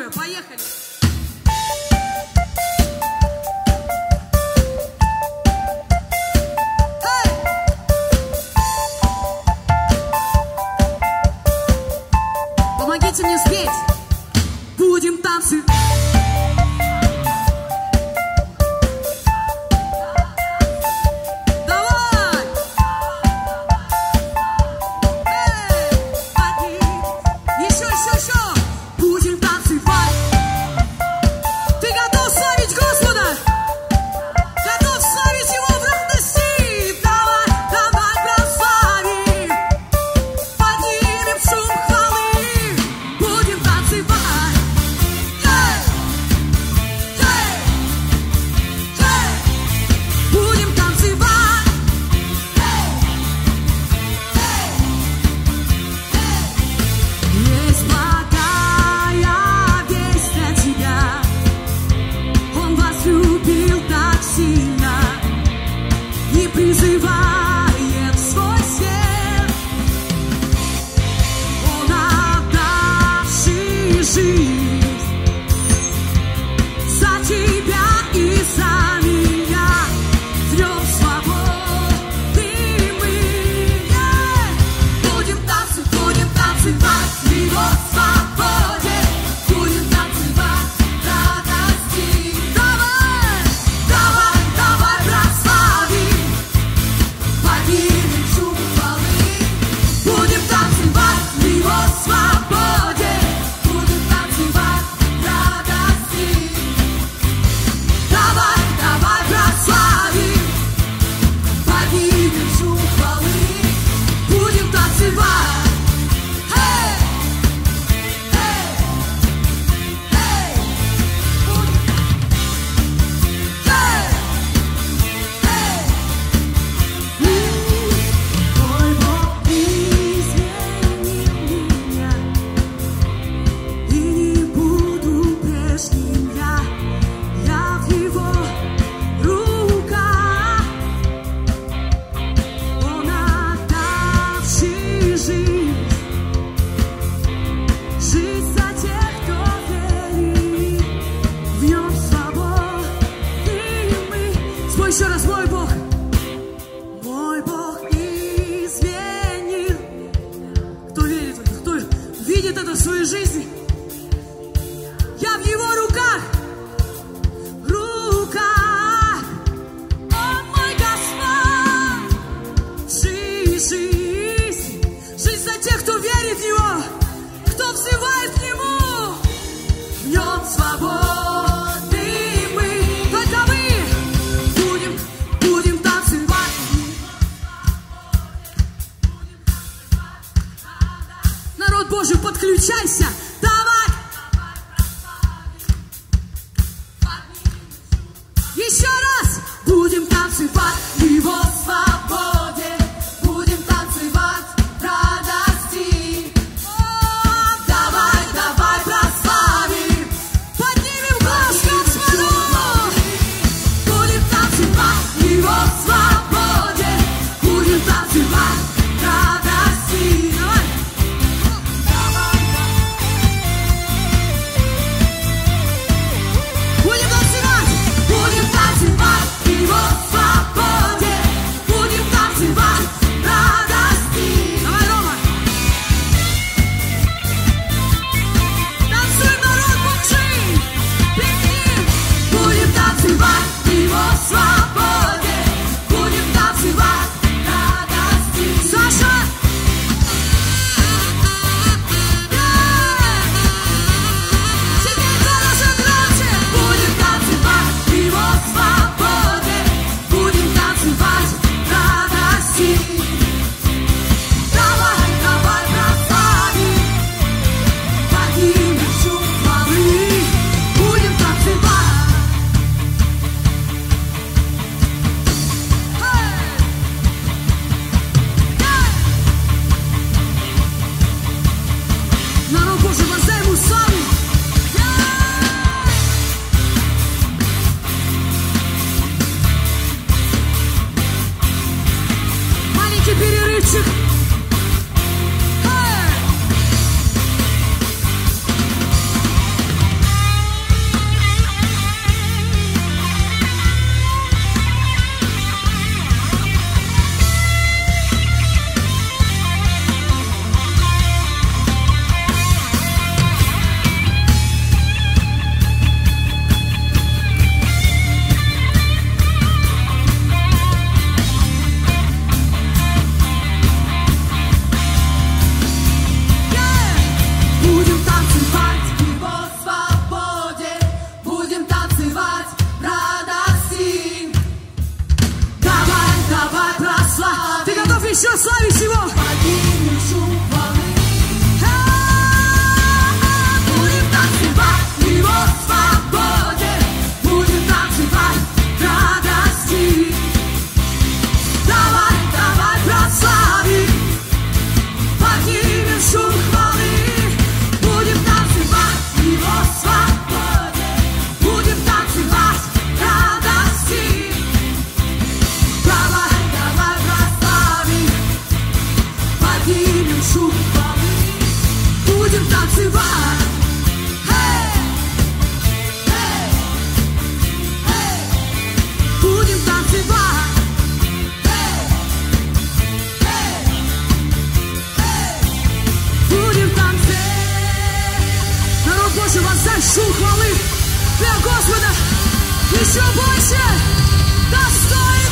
другое. Поехали! Помогите мне спеть. Будем танцевать. Давай! Еще. Будем танцевать. Ты готов славить Господа? Готов славить Его в радости? Давай прославим. Поднимем шум хвалы. Будем танцевать. Будем танцевать. Есть благая весть для тебя. Он вас любил так сильно и призывает в свой свет. Он отдавший жизнь за тебя и за меня. В нем свободы мы. Будем танцевать в Его свободе. Будем танцевать в радости. Давай прославим. Поднимем шум хвалы. Будем танцевать в Его свободе. Будем танцевать в радости. Давай прославим. Поднимем шум хвалы. Будем танцевать. Мой Бог изменил меня, и не буду прежним я в Его руках. Он отдавший жизнь за тех, кто верит. В нем свободы мы. Спой еще раз, мой Бог изменил. Кто верит в это? Кто видит это в своей жизни? Я в Его руках. Он мой Господь. Жизнь за тех, кто верит в Него, кто взывает к Нему. В нем свободы мы. Только мы будем танцевать. Народ Божий, подключайся. Давай. Еще раз. Будем танцевать в Его свободе. Будем танцевать в радости. Давай прославим. Поднимем поднимем шум хвалы, будем танцевать. Будем танцевать. Будем танцевать. Народ Божий, воздай шум хвалы для Господа. Еще больше. Достойно.